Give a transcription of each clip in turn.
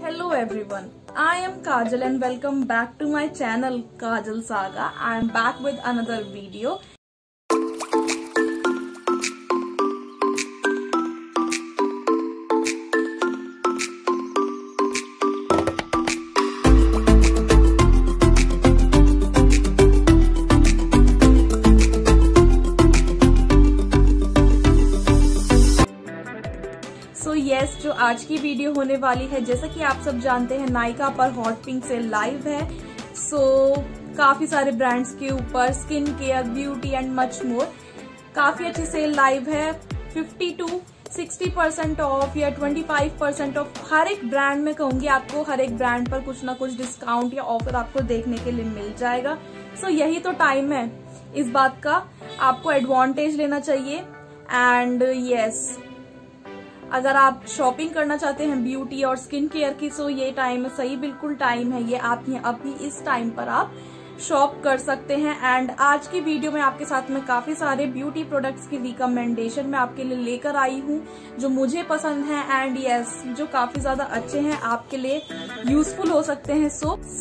Hello everyone, I am Kajal and welcome back to my channel Kajal Saga. I am back with another video. जो आज की video होने वाली है, जैसा कि आप सब जानते हैं, नायका पर हॉट पिंक सेल लाइव है। काफी सारे ब्रांड्स के ऊपर skin care, beauty and much more काफी अच्छी सेल लाइव है। 50 to 60% ऑफ या 25% ऑफ हर एक ब्रांड में कहूंगी आपको, हर एक ब्रांड पर कुछ ना कुछ डिस्काउंट या ऑफर आपको देखने के लिए मिल जाएगा। यही तो टाइम है इस बात का, आपको एडवांटेज लेना चाहिए। एंड अगर आप शॉपिंग करना चाहते हैं ब्यूटी और स्किन केयर की, ये टाइम सही बिल्कुल टाइम है ये, आप अभी इस टाइम पर आप शॉप कर सकते हैं। एंड आज की वीडियो में आपके साथ में काफी सारे ब्यूटी प्रोडक्ट्स की रिकमेंडेशन मैं आपके लिए लेकर आई हूँ, जो मुझे पसंद है एंड जो काफी ज्यादा अच्छे हैं, आपके लिए यूजफुल हो सकते हैं।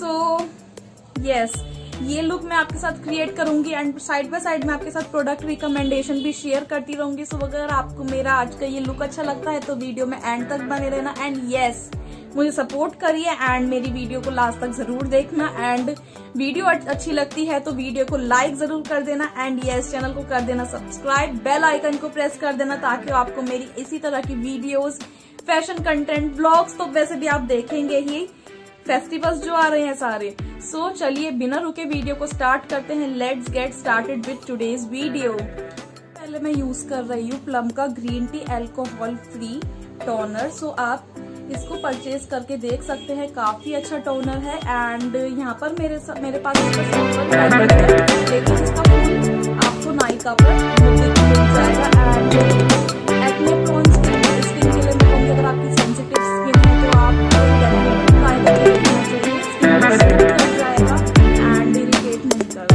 ये लुक मैं आपके साथ क्रिएट करूंगी एंड साइड बाय साइड में आपके साथ प्रोडक्ट रिकमेंडेशन भी शेयर करती रहूंगी। अगर आपको मेरा आज का ये लुक अच्छा लगता है तो वीडियो में एंड तक बने रहना एंड मुझे सपोर्ट करिए एंड मेरी वीडियो को लास्ट तक जरूर देखना। एंड वीडियो अच्छी लगती है तो वीडियो को लाइक जरूर कर देना एंड चैनल को कर देना सब्सक्राइब, बेल आइकन को प्रेस कर देना ताकि आपको मेरी इसी तरह की वीडियोस, फैशन कंटेंट, ब्लॉग्स तो वैसे भी आप देखेंगे ही, फेस्टिवल्स जो आ रहे हैं सारे। चलिए बिना रुके वीडियो को स्टार्ट करते हैं। Let's get started with today's video. पहले मैं यूज कर रही हूँ प्लम का green tea alcohol free toner. आप इसको परचेज करके देख सकते हैं, काफी अच्छा टोनर है। एंड यहाँ पर मेरे पास लेकिन इसका आपको नायका पर मिल जाएगा। एंड एक्ने प्रोन स्किन के लिए मैं कहूँगी, अगर आपकी सेंसिटिव स्किन है तो आप ट्राई करके देखना चाहिए। जाएगा एंड इरिटेट नहीं करता।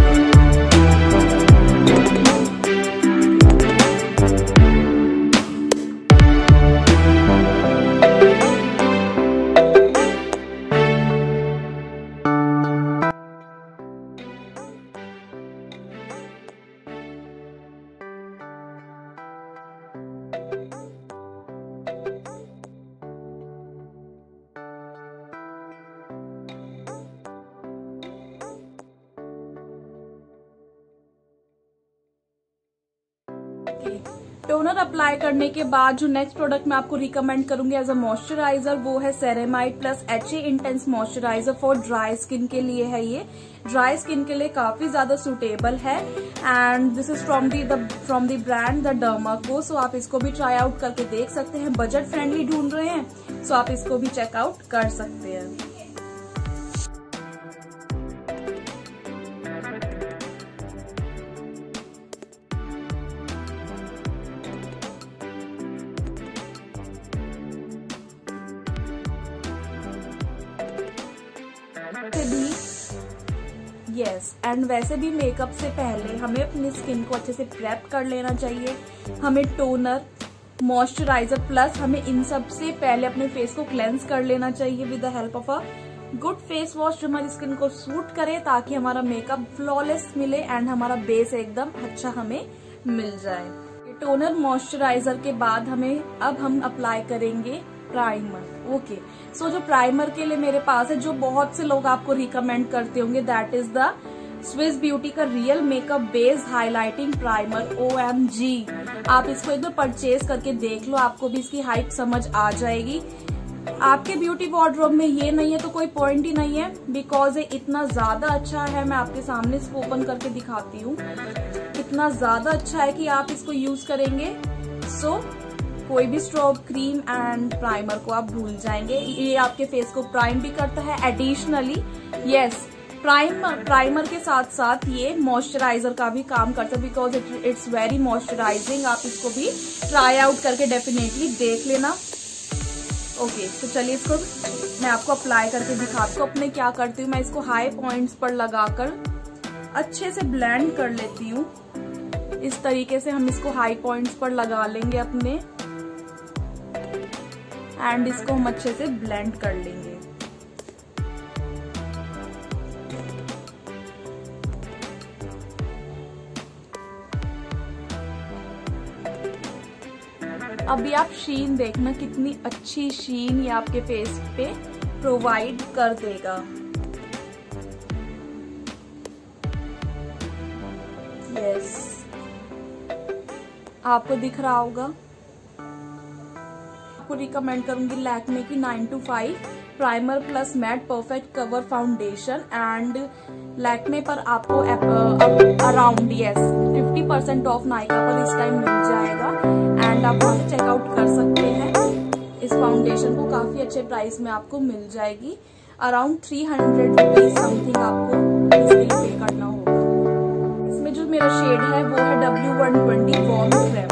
टोनर अप्लाई करने के बाद जो नेक्स्ट प्रोडक्ट मैं आपको रिकमेंड करूंगी एज अ मॉइस्चराइजर, वो है ceramide plus HA intense moisturiser for dry skin के लिए है। ये ड्राई स्किन के लिए काफी ज्यादा सुटेबल है and this is from the brand the derma co. आप इसको भी ट्राई आउट करके देख सकते हैं। बजट फ्रेंडली ढूंढ रहे हैं आप इसको भी चेकआउट कर सकते हैं। एंड वैसे भी मेकअप से पहले हमें अपनी स्किन को अच्छे से प्रेप कर लेना चाहिए। हमें टोनर, मॉइस्चराइजर प्लस हमें इन सब से पहले अपने फेस को क्लेंस कर लेना चाहिए with the help of a good face wash जो हमारी स्किन को सूट करे, ताकि हमारा मेकअप फ्लॉलेस मिले एंड हमारा बेस एकदम अच्छा हमें मिल जाए। टोनर मॉइस्चराइजर के बाद हम अप्लाई करेंगे प्राइमर। जो प्राइमर के लिए मेरे पास है, जो बहुत से लोग आपको रिकमेंड करते होंगे, that is the Swiss beauty का real makeup base highlighting primer. OMG, आप इसको एक बार परचेज करके देख लो, आपको भी इसकी हाइप समझ आ जाएगी। आपके ब्यूटी वार्डरोब में ये नहीं है तो कोई पॉइंट ही नहीं है, बिकॉज ये इतना ज्यादा अच्छा है। मैं आपके सामने इसको ओपन करके दिखाती हूँ, इतना ज्यादा अच्छा है कि आप इसको यूज करेंगे कोई भी स्ट्रोब, क्रीम एंड प्राइमर को आप भूल जाएंगे। ये आपके फेस को प्राइम भी करता है। एडिशनली प्राइमर के साथ साथ ये मॉइस्चराइजर का भी काम करता है, बिकॉज इट्स वेरी मॉइस्चराइजिंग। आप इसको भी ट्राई आउट करके डेफिनेटली देख लेना। तो चलिए इसको मैं आपको अप्लाई करके दिखाती हूँ। अपने क्या करती हूँ, मैं इसको हाई पॉइंट्स पर लगाकर अच्छे से ब्लेंड कर लेती हूँ। इस तरीके से हम इसको हाई पॉइंट्स पर लगा लेंगे अपने। एंड इसको हम अच्छे से ब्लेंड कर लेंगे। अभी आप शीन देखना, कितनी अच्छी शीन ये आपके फेस पे प्रोवाइड कर देगा। यस, आपको दिख रहा होगा। आपको रिकमेंड करूंगी लैक्मे की 925 primer plus matte perfect cover foundation. And Lakme पर आपको अराउंड 50% ऑफ नायका पर इस टाइम मिल जाएगा। एंड आप वहां से चेकआउट कर सकते हैं। इस फाउंडेशन को काफी अच्छे प्राइस में आपको मिल जाएगी। अराउंड 300 रुपीज समथिंग आपको इसके लिए पे करना होगा। इसमें जो मेरा शेड है वो है W120 वॉर्म क्रेम।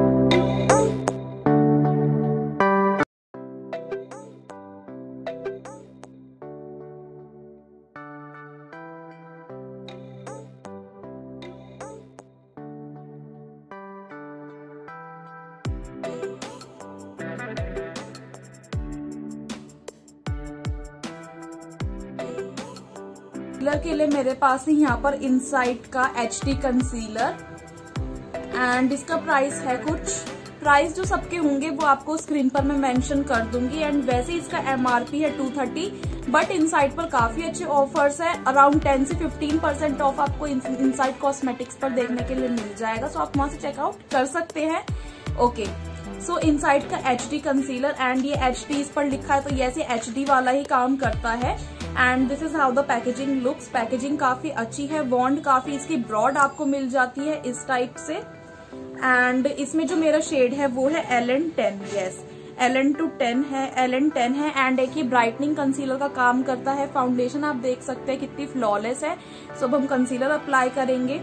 कंसीलर के लिए मेरे पास है यहाँ पर इनसाइट का HD कंसीलर। एंड इसका प्राइस है प्राइस जो सबके होंगे वो आपको स्क्रीन पर मैं मेंशन कर दूंगी। एंड वैसे इसका MRP है 230, बट इनसाइट पर काफी अच्छे ऑफर्स है। अराउंड 10 से 15% ऑफ आपको इनसाइट कॉस्मेटिक्स पर देखने के लिए मिल जाएगा। सो आप वहां से चेकआउट कर सकते हैं। ओके, सो इनसाइट का HD कंसीलर एंड ये HD इस पर लिखा है, तो ये ऐसे HD वाला ही काम करता है। And this is how the packaging looks. Packaging काफी अच्छी है, वॉन्ड काफी इसकी ब्रॉड आपको मिल जाती है इस टाइप से। एंड इसमें जो मेरा शेड है वो है LN10। यस, LN10 है। एंड एक ही ब्राइटनिंग कंसीलर का काम करता है। फाउंडेशन आप देख सकते हैं कितनी फ्लॉलेस है। सो अब हम कंसीलर अप्लाई करेंगे।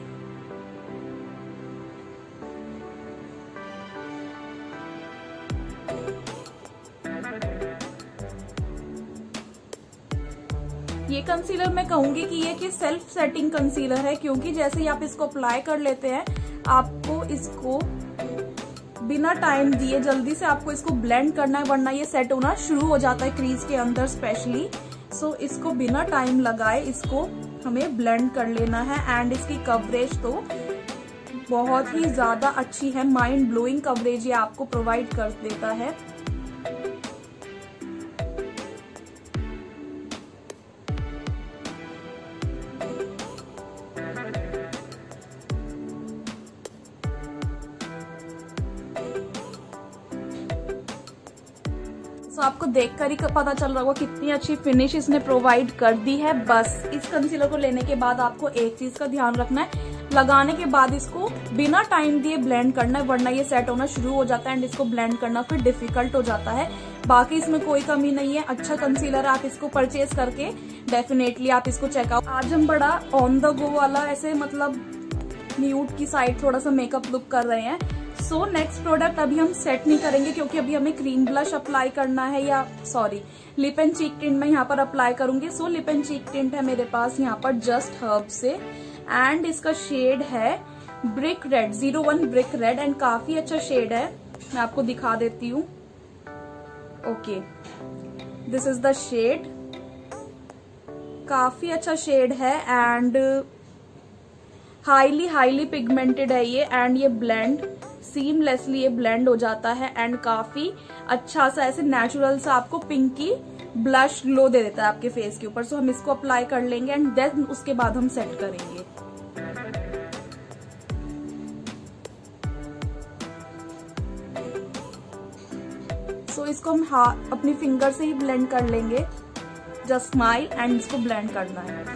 ये कंसीलर मैं कहूंगी कि ये सेल्फ सेटिंग कंसीलर है, क्योंकि जैसे ही आप इसको अप्लाई कर लेते हैं आपको इसको बिना टाइम दिए जल्दी से आपको इसको ब्लेंड करना है, वरना ये सेट होना शुरू हो जाता है क्रीज के अंदर स्पेशली। सो इसको बिना टाइम लगाए इसको हमें ब्लेंड कर लेना है। एंड इसकी कवरेज तो बहुत ही ज्यादा अच्छी है, माइंड ब्लोइंग कवरेज ये आपको प्रोवाइड कर देता है। तो आपको देखकर ही पता चल रहा होगा कितनी अच्छी फिनिश इसने प्रोवाइड कर दी है। बस इस कंसीलर को लेने के बाद आपको एक चीज का ध्यान रखना है, लगाने के बाद इसको बिना टाइम दिए ब्लेंड करना है, वरना ये सेट होना शुरू हो जाता है एंड इसको ब्लेंड करना फिर डिफिकल्ट हो जाता है। बाकी इसमें कोई कमी नहीं है, अच्छा कंसीलर। आप इसको परचेज करके डेफिनेटली आप इसको चेकआउट। आज हम बड़ा ऑन द गो वाला ऐसे मतलब न्यूड की साइड थोड़ा सा मेकअप लुक कर रहे हैं। सो नेक्स्ट प्रोडक्ट अभी हम सेट नहीं करेंगे, क्योंकि अभी हमें क्रीम ब्लश अप्लाई करना है, या sorry lip and cheek tint मैं यहाँ पर अप्लाई करूंगी। So lip and cheek tint है मेरे पास यहाँ पर जस्ट हर्ब से। एंड इसका शेड है brick red, 01 brick red. And काफी अच्छा शेड है, मैं आपको दिखा देती हूँ। Okay, this is the shade. काफी अच्छा शेड है एंड हाईली पिगमेंटेड है ये। एंड ये ब्लेंड सीमलेसली ये ब्लेंड हो जाता है एंड काफी अच्छा सा ऐसे नेचुरल सा आपको पिंकी ब्लश ग्लो दे देता है आपके फेस के ऊपर। सो हम इसको अप्लाई कर लेंगे एंड देन उसके बाद हम सेट करेंगे। सो इसको हम अपनी फिंगर से ही ब्लेंड कर लेंगे। जस्ट स्माइल एंड इसको ब्लेंड करना है।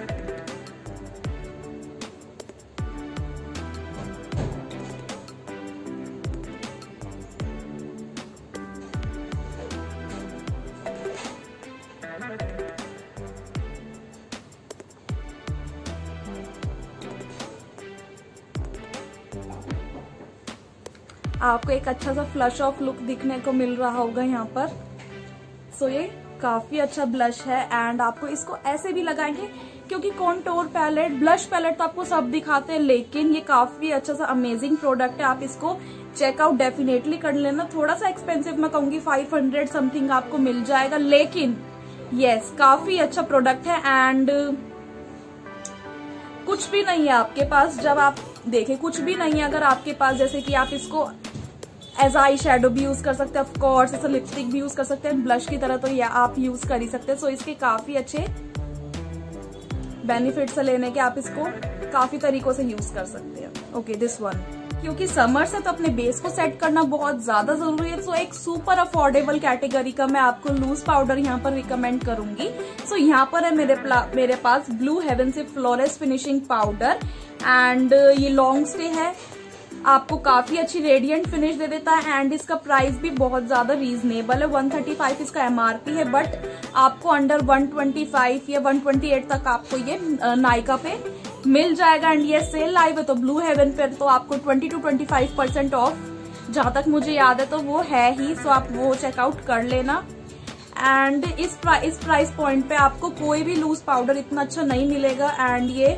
आपको एक अच्छा सा फ्लश ऑफ लुक दिखने को मिल रहा होगा यहाँ पर। सो ये काफी अच्छा ब्लश है एंड आपको इसको ऐसे भी लगाएंगे, क्योंकि कॉन्टोर पैलेट, ब्लश पैलेट तो आपको सब दिखाते हैं, लेकिन ये काफी अच्छा सा अमेजिंग प्रोडक्ट है। आप इसको चेकआउट डेफिनेटली कर लेना। थोड़ा सा एक्सपेंसिव मैं कहूंगी, 500 समथिंग आपको मिल जाएगा, लेकिन यस काफी अच्छा प्रोडक्ट है। एंड कुछ भी नहीं है आपके पास, जब आप देखें कुछ भी नहीं है अगर आपके पास, जैसे कि आप इसको एज आई शेडो भी यूज कर सकते हैं, ऑफ कोर्स ऐसा लिपस्टिक भी यूज कर सकते हैं, ब्लश की तरह तो ये आप यूज कर ही सकते हैं। सो इसके काफी अच्छे बेनिफिट्स लेने के आप इसको काफी तरीकों से यूज कर सकते हैं। ओके, दिस वन, क्योंकि समर से तो अपने बेस को सेट करना बहुत ज्यादा जरूरी है। सो एक सुपर अफोर्डेबल कैटेगरी का मैं आपको लूज पाउडर यहाँ पर रिकमेंड करूंगी। सो यहाँ पर है मेरे पास ब्लू हेवन से फ्लोरेस फिनिशिंग पाउडर, एंड ये लॉन्ग स्टे है, आपको काफी अच्छी रेडियंट फिनिश दे देता है। एंड इसका प्राइस भी बहुत ज्यादा रीजनेबल है, 135 इसका MRP है, बट आपको अंडर 125 या 128 तक आपको ये नायका पे मिल जाएगा। एंड ये सेल लाइव है तो ब्लू हेवन पे तो आपको 20 to 25% ऑफ, जहां तक मुझे याद है तो वो है ही। सो आप वो चेकआउट कर लेना। एंड इस प्राइस पॉइंट पे आपको कोई भी लूज पाउडर इतना अच्छा नहीं मिलेगा। एंड ये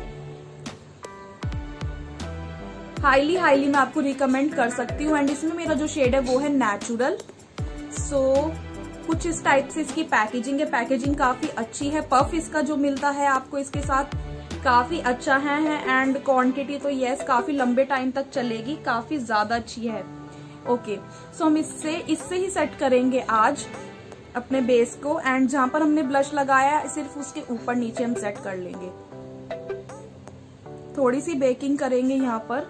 हाईली मैं आपको रिकमेंड कर सकती हूँ। एंड इसमें मेरा जो शेड है वो है नेचुरल। सो कुछ इस टाइप से इसकी पैकेजिंग है, पैकेजिंग काफी अच्छी है। पफ इसका जो मिलता है आपको इसके साथ काफी अच्छा है। एंड क्वांटिटी तो यस काफी लंबे टाइम तक चलेगी, काफी ज्यादा अच्छी है। ओके, सो हम इससे ही सेट करेंगे आज अपने बेस को। एंड जहां पर हमने ब्लश लगाया सिर्फ उसके ऊपर नीचे हम सेट कर लेंगे। थोड़ी सी बेकिंग करेंगे यहाँ पर।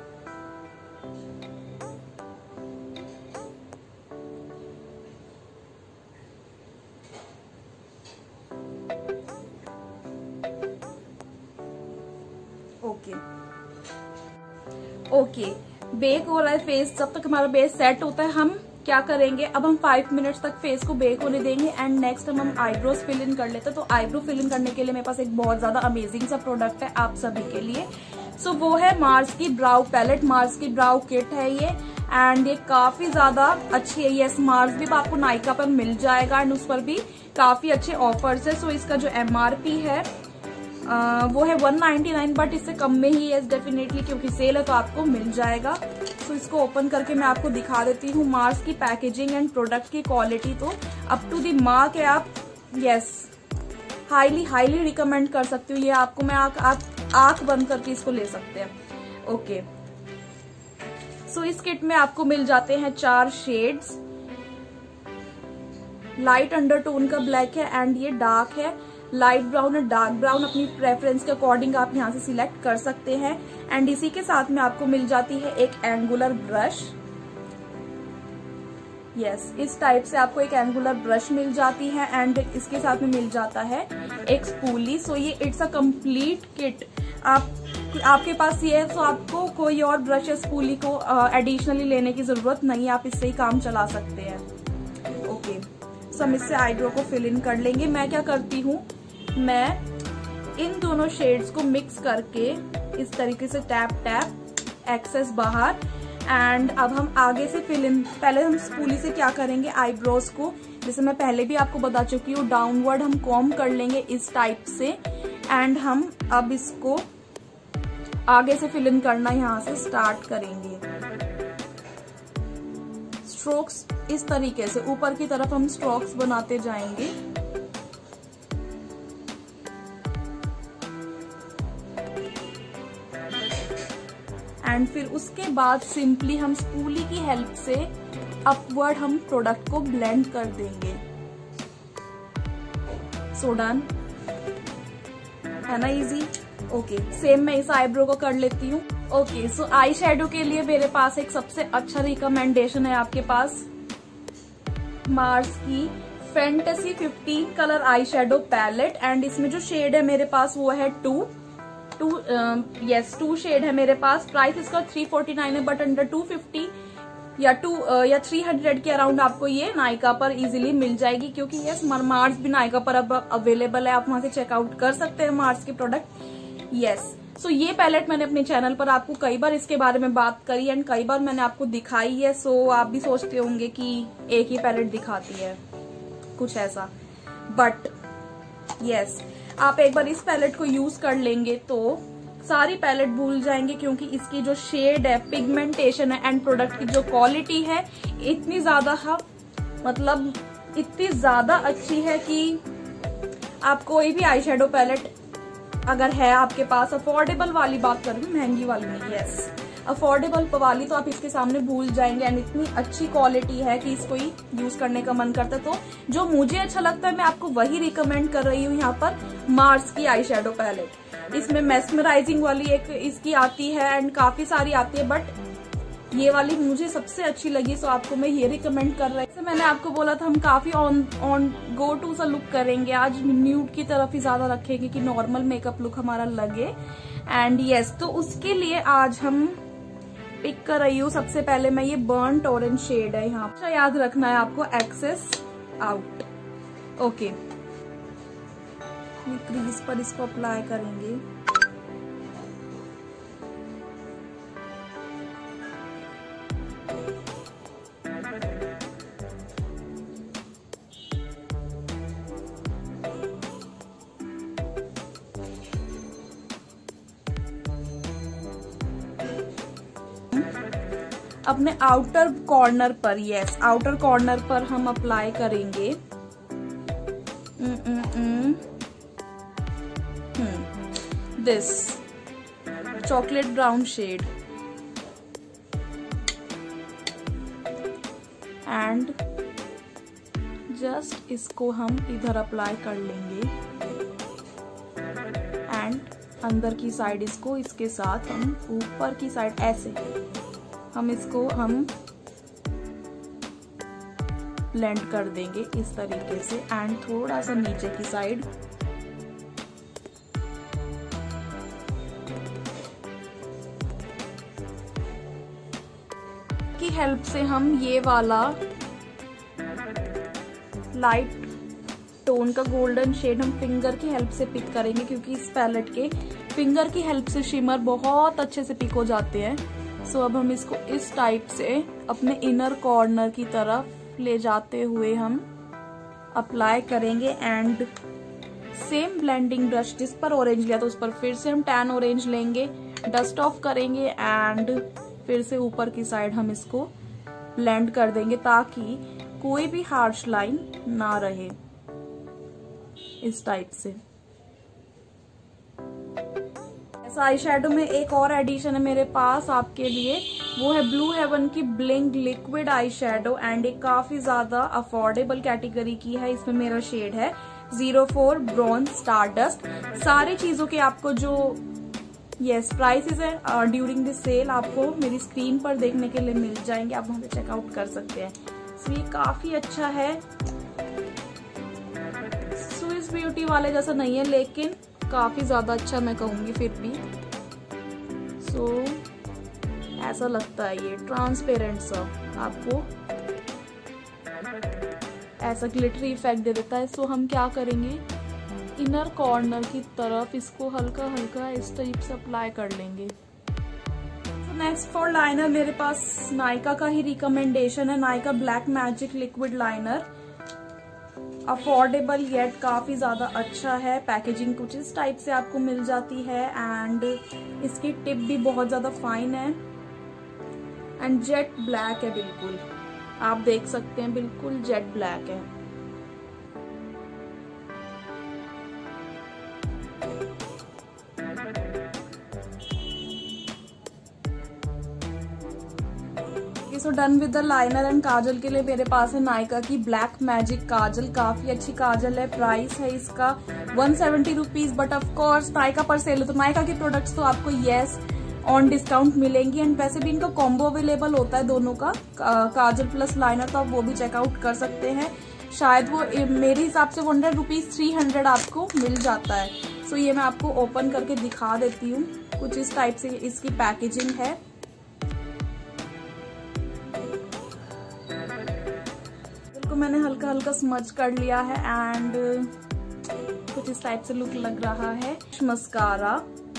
ओके, बेक हो रहा है फेस। जब तक हमारा बेस सेट होता है हम क्या करेंगे, अब हम 5 मिनट्स तक फेस को बेक होने देंगे। एंड नेक्स्ट हम आईब्रोज फिल इन कर लेते हैं। तो आईब्रो फिल इन करने के लिए मेरे पास एक बहुत ज्यादा अमेजिंग सा प्रोडक्ट है आप सभी के लिए। सो वो है मार्स की ब्राउ पैलेट, मार्स की ब्राउ किट है ये। एंड ये काफी ज्यादा अच्छी है। ये मार्स भी आपको नायका पर मिल जाएगा एंड उस पर भी काफी अच्छे ऑफर्स है। सो इसका जो MRP है वो है 199, बट इससे कम में ही है डेफिनेटली, क्योंकि सेल है तो आपको मिल जाएगा। तो इसको ओपन करके मैं आपको दिखा देती हूँ। मार्स की पैकेजिंग एंड प्रोडक्ट की क्वालिटी तो अप टू द मार्क है। आप यस हाईली रिकमेंड कर सकती हूँ। ये आपको मैं आंख बंद करके इसको ले सकते हैं। ओके, सो इस किट में आपको मिल जाते हैं 4 शेड्स। लाइट अंडरटोन का ब्लैक है एंड ये डार्क है, लाइट ब्राउन और डार्क ब्राउन अपनी प्रेफरेंस के अकॉर्डिंग आप यहाँ से सिलेक्ट कर सकते हैं। एंड इसी के साथ में आपको मिल जाती है एक एंगुलर ब्रश। यस, इस टाइप से आपको एक एंगुलर ब्रश मिल जाती है। एंड इसके साथ में मिल जाता है एक स्पूली। सो ये इट्स अ कंप्लीट किट। आपके पास ये है तो आपको कोई और ब्रश या स्पूली को एडिशनली लेने की जरूरत नहीं है, आप इससे ही काम चला सकते हैं। ओके, सो हम इससे आईब्रो को फिल इन कर लेंगे। मैं क्या करती हूँ, मैं इन दोनों शेड्स को मिक्स करके इस तरीके से टैप एक्सेस बाहर। एंड अब हम आगे से फिल इन, पहले हम स्पूली से क्या करेंगे, आईब्रोज को जैसे मैं पहले भी आपको बता चुकी हूँ डाउनवर्ड हम कॉम्ब कर लेंगे इस टाइप से। एंड हम अब इसको आगे से फिल इन करना यहाँ से स्टार्ट करेंगे। स्ट्रोक्स इस तरीके से ऊपर की तरफ हम स्ट्रोक्स बनाते जाएंगे। एंड फिर उसके बाद सिंपली हम स्पूली की हेल्प से अपवर्ड हम प्रोडक्ट को ब्लेंड कर देंगे। सो डन, है ना इजी। ओके, सेम मैं इस आईब्रो को कर लेती हूँ। ओके, सो आई शेडो के लिए मेरे पास एक सबसे अच्छा रिकमेंडेशन है आपके पास, मार्स की fantasy 15 colour eye shadow palette. And इसमें जो शेड है मेरे पास वो है 2 शेड है मेरे पास। प्राइस इसका 349 है, बट अंडर 250 या 300 के अराउंड आपको ये नायका पर इजीली मिल जाएगी, क्योंकि यस मार्स भी नायका पर अब अवेलेबल है। आप वहां से चेकआउट कर सकते हैं मार्स के प्रोडक्ट। यस, सो ये पैलेट मैंने अपने चैनल पर आपको कई बार इसके बारे में बात करी एंड कई बार मैंने आपको दिखाई है। सो आप भी सोचते होंगे कि एक ही पैलेट दिखाती है, कुछ ऐसा, बट यस आप एक बार इस पैलेट को यूज कर लेंगे तो सारी पैलेट भूल जाएंगे, क्योंकि इसकी जो शेड है, पिगमेंटेशन है एंड प्रोडक्ट की जो क्वालिटी है इतनी ज्यादा अच्छी है कि आप कोई भी आई शेडो पैलेट अगर है आपके पास, अफोर्डेबल वाली बात कर रही हूँ, महंगी वाली नहीं, यस अफोर्डेबल वाली, तो आप इसके सामने भूल जाएंगे। एंड इतनी अच्छी क्वालिटी है कि इसको ही यूज करने का मन करता है। तो जो मुझे अच्छा लगता है मैं आपको वही रिकमेंड कर रही हूँ यहाँ पर, मार्स की आई शेडो पैलेट। इसमें मेस्मराइजिंग वाली एक इसकी आती है एंड काफी सारी आती है, बट ये वाली मुझे सबसे अच्छी लगी, सो आपको मैं ये रिकमेंड कर रही हूँ। मैंने आपको बोला था हम काफी ऑन गो टू सा लुक करेंगे आज, न्यूड की तरफ ही ज्यादा रखेंगे कि नॉर्मल मेकअप लुक हमारा लगे। एंड यस, तो उसके लिए आज हम पिक कर रही हूँ। सबसे पहले मैं ये बर्न्ट ऑरेंज शेड है यहाँ पर, याद रखना है आपको, एक्सेस आउट। ओके, ये क्रीज पर इसको अप्लाई करेंगे। अपने आउटर कॉर्नर पर, यस आउटर कॉर्नर पर हम अप्लाई करेंगे this chocolate brown shade and just इसको हम इधर अप्लाई कर लेंगे एंड अंदर की साइड इसको इसके साथ हम ऊपर की साइड ऐसे हम इसको ब्लेंड कर देंगे इस तरीके से एंड थोड़ा सा नीचे की साइड की हेल्प से हम ये वाला लाइट टोन का गोल्डन शेड हम फिंगर की हेल्प से पिक करेंगे, क्योंकि इस पैलेट के फिंगर की हेल्प से शिमर बहुत अच्छे से पिक हो जाते हैं। सो अब हम इसको इस टाइप से अपने इनर कॉर्नर की तरफ ले जाते हुए हम अप्लाई करेंगे एंड सेम ब्लेंडिंग ब्रश जिस पर ऑरेंज लिया था उस पर फिर से हम टैन ऑरेंज लेंगे, डस्ट ऑफ करेंगे एंड फिर से ऊपर की साइड हम इसको ब्लेंड कर देंगे ताकि कोई भी हार्श लाइन ना रहे। इस टाइप से आई शेडो में एक और एडिशन है मेरे पास आपके लिए, वो है ब्लू हेवन की bling liquid eye shadow and एक काफी ज्यादा अफोर्डेबल कैटेगरी की है। इसमें मेरा शेड है 04 ब्रॉन्ज स्टारडस्ट। सारी चीजों के आपको जो यस प्राइसेस है ड्यूरिंग दिस सेल आपको मेरी स्क्रीन पर देखने के लिए मिल जाएंगे, आप वहां पे चेकआउट कर सकते हैं। सो ये काफी अच्छा है, स्विस ब्यूटी वाले जैसा नहीं है लेकिन काफी ज्यादा अच्छा मैं कहूंगी फिर भी। सो ऐसा लगता है ये ट्रांसपेरेंट सा, आपको ऐसा ग्लिटरी इफेक्ट दे देता है। सो हम क्या करेंगे, इनर कॉर्नर की तरफ इसको हल्का हल्का इस टाइप से अप्लाई कर लेंगे। नेक्स्ट फॉर लाइनर मेरे पास नायका का ही रिकमेंडेशन है, Nykaa black magic liquid liner. Affordable yet काफी ज्यादा अच्छा है, पैकेजिंग कुछ इस टाइप से आपको मिल जाती है एंड इसकी टिप भी बहुत ज्यादा फाइन है एंड जेट ब्लैक है, बिल्कुल आप देख सकते हैं बिल्कुल जेट ब्लैक है। So done with the liner and kajal के लिए मेरे पास है नायका की ब्लैक मैजिक काजल। काफी अच्छी काजल है, प्राइस है इसका 170 rupees, but of course Nykaa पर सेल है तो नायका के प्रोडक्ट्स तो आपको यस ऑन डिस्काउंट मिलेंगी एंड वैसे भी इनका कॉम्बो अवेलेबल होता है दोनों का, काजल प्लस लाइनर, तो आप वो भी चेकआउट कर सकते हैं। शायद वो मेरे हिसाब से 100 रुपीज 300 आपको मिल जाता है। सो ये मैं आपको ओपन करके दिखा देती हूँ, कुछ इस टाइप से इसकी पैकेजिंग है। मैंने हल्का हल्का स्मज कर लिया है एंड कुछ इस टाइप से लुक लग रहा है। मस्कारा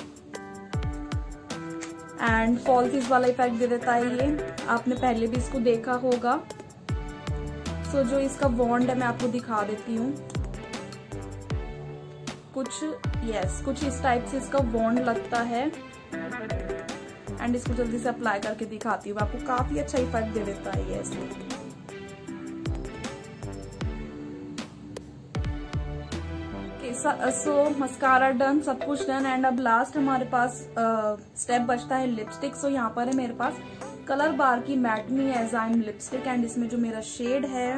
एंड फॉल्सीज वाला इफेक्ट दे देता है ये, आपने पहले भी इसको देखा होगा। सो जो इसका वॉन्ड है मैं आपको दिखा देती हूँ, कुछ इस टाइप से इसका बॉन्ड लगता है। एंड इसको जल्दी से अप्लाई करके दिखाती हूँ, आपको काफी अच्छा इफेक्ट दे देता है ये ऐसे। सो मस्कारा डन, सब कुछ डन। एंड अब लास्ट हमारे पास स्टेप बचता है लिपस्टिक। सो यहाँ पर है मेरे पास कलर बार की matte me as I am lipstick. And इसमें जो मेरा शेड है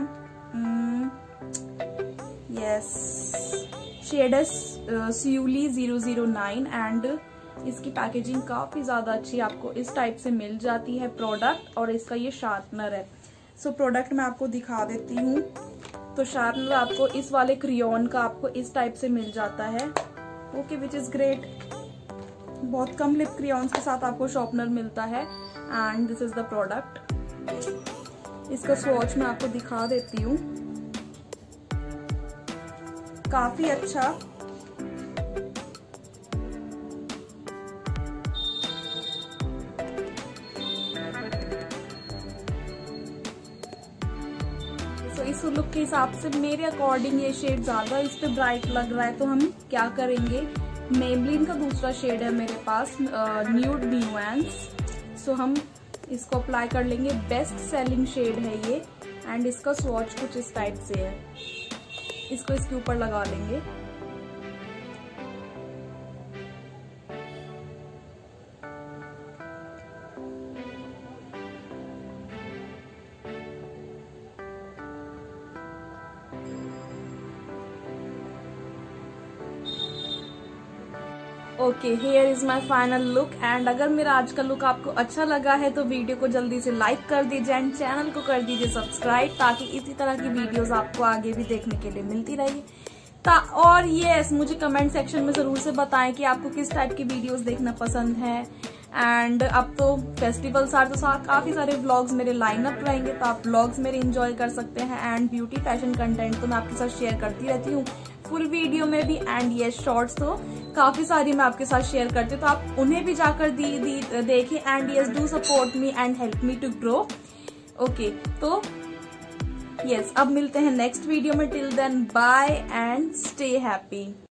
शेड है सियूली 009। एंड इसकी पैकेजिंग काफी ज्यादा अच्छी आपको इस टाइप से मिल जाती है प्रोडक्ट, और इसका ये शार्पनर है। सो प्रोडक्ट मैं आपको दिखा देती हूँ। तो शार्पनर आपको इस वाले क्रियॉन का आपको इस टाइप से मिल जाता है, ओके, विच इज ग्रेट। बहुत कम लिप क्रियॉन्स के साथ आपको शार्पनर मिलता है। And this is the product. इसका स्वॉच मैं आपको दिखा देती हूँ, काफी अच्छा। तो इस लुक के हिसाब से मेरे अकॉर्डिंग ये शेड ज्यादा इस पे ब्राइट लग रहा है। तो हम क्या करेंगे, मेबलिन का दूसरा शेड है मेरे पास न्यूड न्यूएंस। सो हम इसको अप्लाई कर लेंगे, बेस्ट सेलिंग शेड है ये। एंड इसका स्वॉच कुछ इस टाइप से है, इसको इसके ऊपर लगा लेंगे। Okay, here is my final look. And अगर मेरा आज का लुक आपको अच्छा लगा है तो वीडियो को जल्दी से लाइक कर दीजिए एंड चैनल को कर दीजिए सब्सक्राइब, ताकि इसी तरह की वीडियोस आपको आगे भी देखने के लिए मिलती रहेगी। और यस, मुझे कमेंट सेक्शन में जरूर से बताएं कि आपको किस टाइप की वीडियोस देखना पसंद है। एंड अब तो फेस्टिवल्स आर, तो काफी सारे व्लॉग्स मेरे लाइन अप रहेंगे, तो आप व्लॉग्स मेरे एंजॉय कर सकते हैं। एंड ब्यूटी फैशन कंटेंट तो मैं आपके साथ शेयर करती रहती हूँ, फुल वीडियो में भी। एंड ये शॉर्ट्स तो काफी सारी मैं आपके साथ शेयर करती हूँ, तो आप उन्हें भी जाकर देखें। And yes, do support me and help me to grow. Okay, तो यस, अब मिलते हैं नेक्स्ट वीडियो में। Till then bye and stay happy.